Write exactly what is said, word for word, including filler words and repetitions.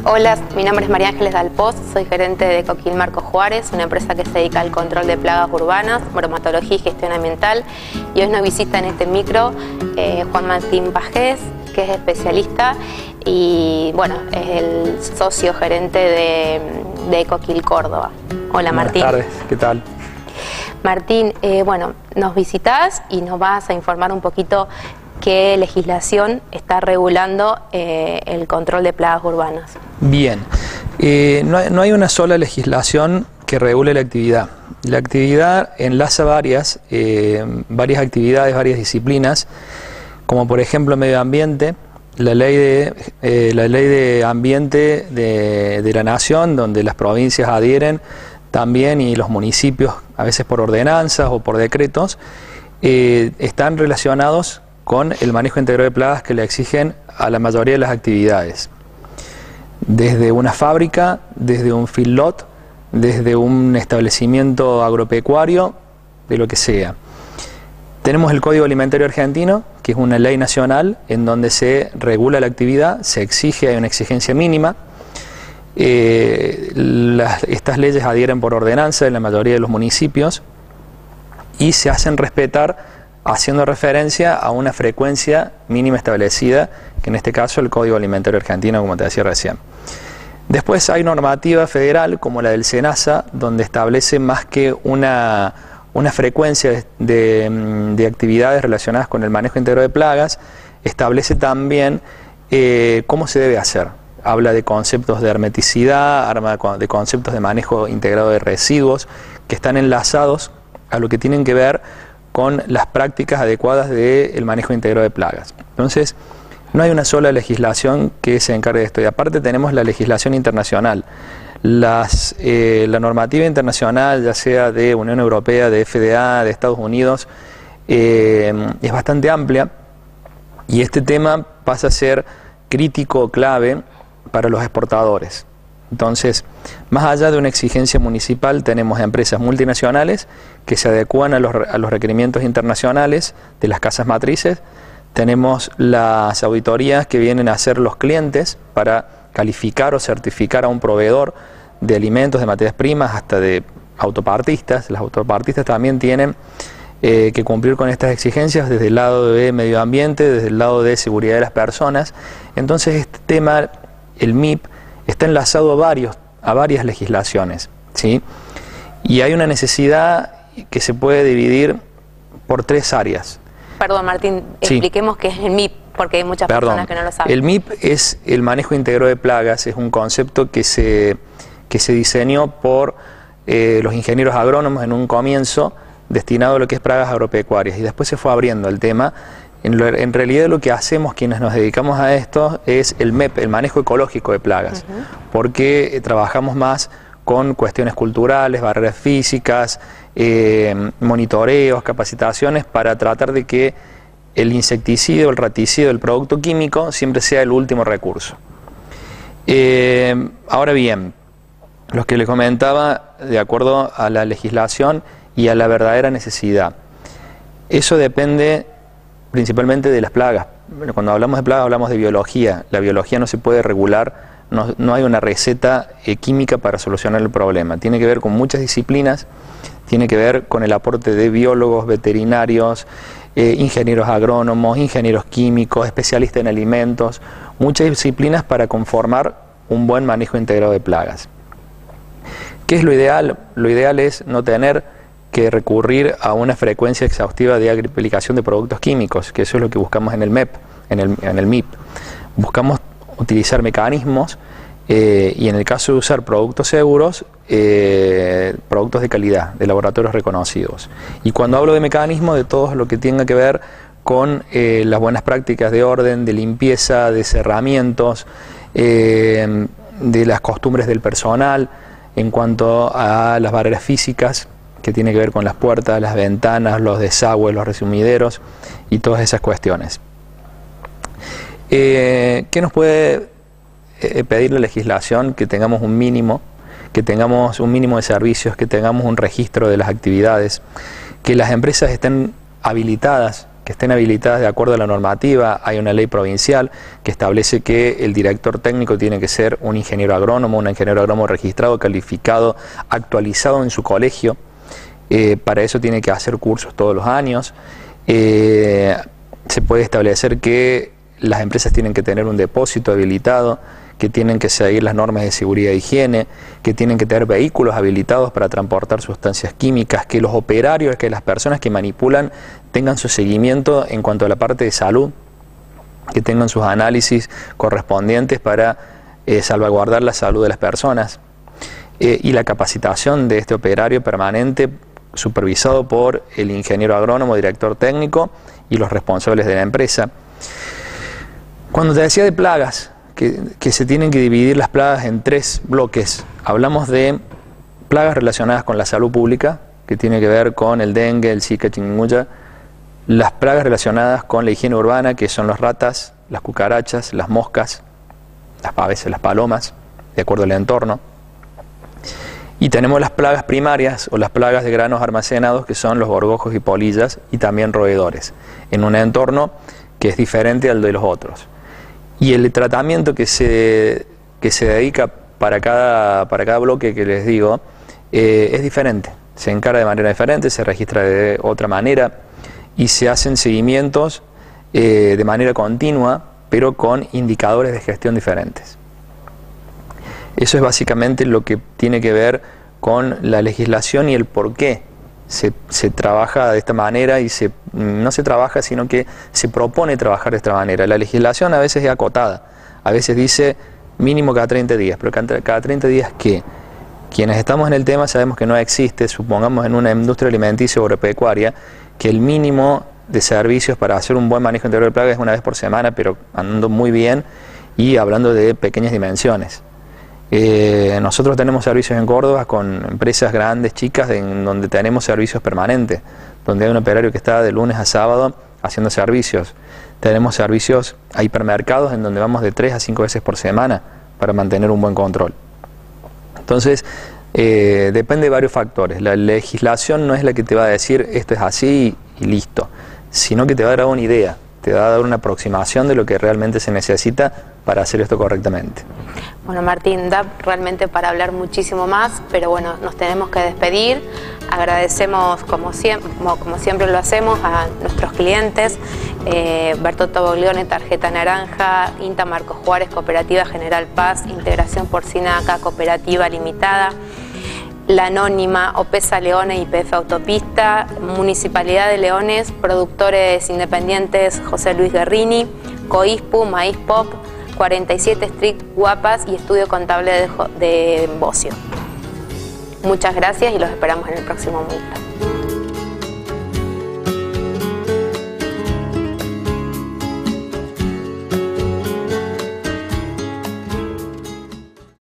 Hola, mi nombre es María Ángeles Dalpoz, soy gerente de Coquil Marco Juárez, una empresa que se dedica al control de plagas urbanas, bromatología y gestión ambiental. Y hoy nos visita en este micro eh, Juan Martín Pajés, que es especialista y bueno, es el socio gerente de, de Coquil Córdoba. Hola Martín. Buenas tardes, ¿qué tal? Martín, eh, bueno, nos visitás y nos vas a informar un poquito qué legislación está regulando eh, el control de plagas urbanas. Bien, eh, no, hay, no hay una sola legislación que regule la actividad. La actividad enlaza varias, eh, varias actividades, varias disciplinas, como por ejemplo medio ambiente, la ley de, eh, la ley de ambiente de, de la nación, donde las provincias adhieren también y los municipios, a veces por ordenanzas o por decretos, eh, están relacionados con el manejo integrado de plagas que le exigen a la mayoría de las actividades. Desde una fábrica, desde un feedlot, desde un establecimiento agropecuario, de lo que sea. Tenemos el Código Alimentario Argentino, que es una ley nacional en donde se regula la actividad, se exige, hay una exigencia mínima. Eh, las, estas leyes adhieren por ordenanza en la mayoría de los municipios y se hacen respetar haciendo referencia a una frecuencia mínima establecida, que en este caso el Código Alimentario Argentino, como te decía recién. Después hay normativa federal, como la del SENASA, donde establece más que una, una frecuencia de, de actividades relacionadas con el manejo integrado de plagas, establece también eh, cómo se debe hacer. Habla de conceptos de hermeticidad, de conceptos de manejo integrado de residuos, que están enlazados a lo que tienen que ver con las prácticas adecuadas del manejo integrado de plagas. Entonces, no hay una sola legislación que se encargue de esto. Y aparte tenemos la legislación internacional. Las, eh, la normativa internacional, ya sea de Unión Europea, de F D A, de Estados Unidos, eh, es bastante amplia y este tema pasa a ser crítico, clave para los exportadores. Entonces, más allá de una exigencia municipal, tenemos empresas multinacionales que se adecúan a los, a los requerimientos internacionales de las casas matrices. Tenemos las auditorías que vienen a hacer los clientes para calificar o certificar a un proveedor de alimentos, de materias primas, hasta de autopartistas. Las autopartistas también tienen eh, que cumplir con estas exigencias desde el lado de medio ambiente, desde el lado de seguridad de las personas. Entonces, este tema, el M I P, está enlazado a, varios, a varias legislaciones, ¿sí? Y hay una necesidad que se puede dividir por tres áreas. Perdón, Martín, sí. Expliquemos qué es el M I P, porque hay muchas Perdón. personas que no lo saben. El M I P es el manejo integrado de plagas, es un concepto que se, que se diseñó por eh, los ingenieros agrónomos en un comienzo, destinado a lo que es plagas agropecuarias, y después se fue abriendo el tema. En, lo, en realidad lo que hacemos quienes nos dedicamos a esto es el M E P, el manejo ecológico de plagas, uh-huh. porque eh, trabajamos más con cuestiones culturales, barreras físicas, eh, monitoreos, capacitaciones para tratar de que el insecticida, el raticida, el producto químico siempre sea el último recurso. Eh, ahora bien, lo que les comentaba, de acuerdo a la legislación y a la verdadera necesidad, eso depende principalmente de las plagas. Cuando hablamos de plagas hablamos de biología. La biología no se puede regular, no, no hay una receta eh, química para solucionar el problema. Tiene que ver con muchas disciplinas, tiene que ver con el aporte de biólogos, veterinarios, eh, ingenieros agrónomos, ingenieros químicos, especialistas en alimentos, muchas disciplinas para conformar un buen manejo integrado de plagas. ¿Qué es lo ideal? Lo ideal es no tener que recurrir a una frecuencia exhaustiva de aplicación de productos químicos, que eso es lo que buscamos en el M E P, en el, en el M I P. Buscamos utilizar mecanismos eh, y en el caso de usar productos seguros, eh, productos de calidad, de laboratorios reconocidos. Y cuando hablo de mecanismos, de todo lo que tenga que ver con eh, las buenas prácticas de orden, de limpieza, de cerramientos, eh, de las costumbres del personal, en cuanto a las barreras físicas, que tiene que ver con las puertas, las ventanas, los desagües, los resumideros y todas esas cuestiones. Eh, ¿Qué nos puede eh, pedir la legislación? Que tengamos un mínimo, que tengamos un mínimo de servicios, que tengamos un registro de las actividades, que las empresas estén habilitadas, que estén habilitadas de acuerdo a la normativa. Hay una ley provincial que establece que el director técnico tiene que ser un ingeniero agrónomo, un ingeniero agrónomo registrado, calificado, actualizado en su colegio. Eh, para eso tiene que hacer cursos todos los años. Eh, se puede establecer que las empresas tienen que tener un depósito habilitado, que tienen que seguir las normas de seguridad e higiene, que tienen que tener vehículos habilitados para transportar sustancias químicas, que los operarios, que las personas que manipulan tengan su seguimiento en cuanto a la parte de salud, que tengan sus análisis correspondientes para eh, salvaguardar la salud de las personas, eh, y la capacitación de este operario permanente supervisado por el ingeniero agrónomo, director técnico y los responsables de la empresa. Cuando te decía de plagas, que, que se tienen que dividir las plagas en tres bloques, hablamos de plagas relacionadas con la salud pública, que tiene que ver con el dengue, el zika, chikungunya, las plagas relacionadas con la higiene urbana, que son las ratas, las cucarachas, las moscas, las, a veces las palomas, de acuerdo al entorno. Y tenemos las plagas primarias o las plagas de granos almacenados, que son los gorgojos y polillas, y también roedores, en un entorno que es diferente al de los otros. Y el tratamiento que se, que se dedica para cada, para cada bloque que les digo eh, es diferente. Se encara de manera diferente, se registra de otra manera y se hacen seguimientos eh, de manera continua, pero con indicadores de gestión diferentes. Eso es básicamente lo que tiene que ver con la legislación y el por qué se, se trabaja de esta manera, y se, no se trabaja, sino que se propone trabajar de esta manera. La legislación a veces es acotada, a veces dice mínimo cada treinta días, pero cada treinta días, ¿qué? Quienes estamos en el tema sabemos que no existe, supongamos en una industria alimenticia o agropecuaria, que el mínimo de servicios para hacer un buen manejo integral de plagas es una vez por semana, pero andando muy bien y hablando de pequeñas dimensiones. Eh, nosotros tenemos servicios en Córdoba con empresas grandes, chicas, en donde tenemos servicios permanentes, donde hay un operario que está de lunes a sábado haciendo servicios. Tenemos servicios a hipermercados en donde vamos de tres a cinco veces por semana para mantener un buen control. Entonces, eh, depende de varios factores. La legislación no es la que te va a decir esto es así y listo, sino que te va a dar una idea, te va a dar una aproximación de lo que realmente se necesita para hacer esto correctamente. Bueno, Martín, da realmente para hablar muchísimo más, pero bueno, nos tenemos que despedir. Agradecemos, como siempre, como, como siempre lo hacemos, a nuestros clientes, eh, Bertotto Boglione, Tarjeta Naranja, INTA Marcos Juárez, Cooperativa General Paz, Integración Porcina Acá, Cooperativa Limitada, La Anónima, OPESA Leones y P F Autopista, Municipalidad de Leones, Productores Independientes José Luis Guerrini, COISPU, Maíz Pop, cuarenta y siete Street Guapas y Estudio Contable de, de Bocio. Muchas gracias y los esperamos en el próximo Micro.